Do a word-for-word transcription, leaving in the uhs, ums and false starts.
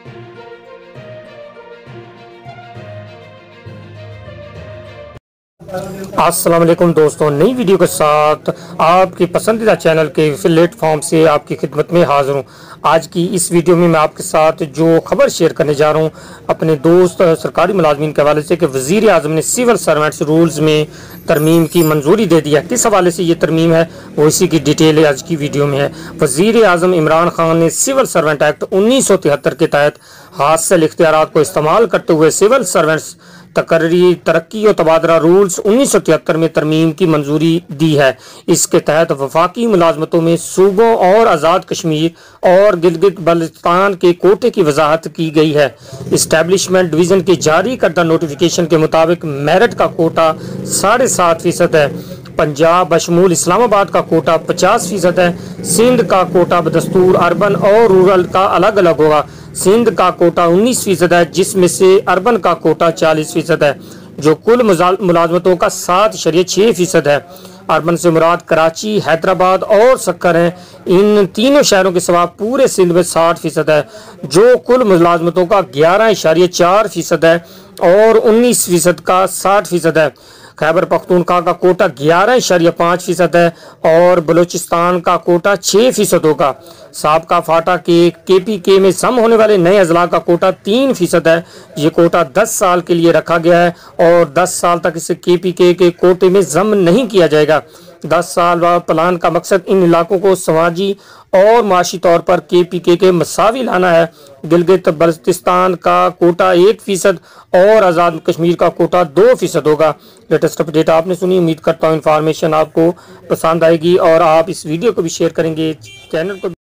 अस्सलाम वालेकुम दोस्तों, नई वीडियो के साथ आपकी पसंदीदा चैनल के प्लेटफॉर्म से आपकी खिदमत में हाज़िर हूँ। आज की इस वीडियो में मैं आपके साथ जो खबर शेयर करने जा रहा हूँ अपने दोस्त सरकारी मुलाजमीन के हवाले से कि वज़ीर आज़म ने सिविल सर्वेंट्स रूल्स में तरमीम की मंजूरी दे दी है। किस हवाले से ये तरमीम है वो इसी की डिटेल आज की वीडियो में है। वज़ीर आज़म इमरान खान ने सिविल सर्वेंट एक्ट उन्नीस सौ तिहत्तर के तहत हासिल इख्तियारात को इस्तेमाल करते हुए सिविल सर्वेंट्स तकर्री तरक्की और तबादला रूल्स उन्नीस सौ तिहत्तर में तरमीम की मंजूरी दी है। इसके तहत वफाकी मुलाजमतों में सूबों और आज़ाद कश्मीर और गिलगित बल्तिस्तान के कोटे की वजाहत की गई है। इस्टेब्लिशमेंट डिवीज़न के जारी करदा नोटिफिकेशन के मुताबिक मेरिट का कोटा साढ़े सात फीसद है। पंजाब बशमूल इस्लामाबाद का कोटा पचास फीसद है। सिंध का कोटा बदस्तूर अर्बन और रूरल का अलग अलग होगा। सिंध का कोटा उन्नीस फीसद है, जिसमें से अर्बन का कोटा चालीस फीसद है, जो कुल मुलाजमतों का सात शरीय छः फीसद है। अर्बन से मुराद कराची, हैदराबाद और सक्कर हैं। इन तीनों शहरों के सिवा पूरे सिंध में साठ फीसद है, जो कुल मुलाजमतों का ग्यारह इशारिया चार फीसद है और उन्नीस फीसद का साठ फीसद है। खैबर पख्तूनख्वा का कोटा ग्यारह इशारिया पाँच फीसद है और बलूचिस्तान का कोटा छः फीसद होगा। साबका फाटा के के पी के में सम होने वाले नए अजला का कोटा तीन फीसद है। ये कोटा दस साल के लिए रखा गया है और दस साल तक इसे के पी के के कोटे में जम नहीं किया जाएगा। दस साल प्लान का मकसद इन इलाकों को समाजी और माशी तौर पर के पी के के मसावी लाना है। गिलगित बल्तिस्तान का कोटा एक फीसद और आज़ाद कश्मीर का कोटा दो फीसद होगा। लेटेस्ट अपडेट आपने सुनी, उम्मीद करता हूँ इन्फॉर्मेशन आपको पसंद आएगी और आप इस वीडियो को भी शेयर करेंगे, चैनल को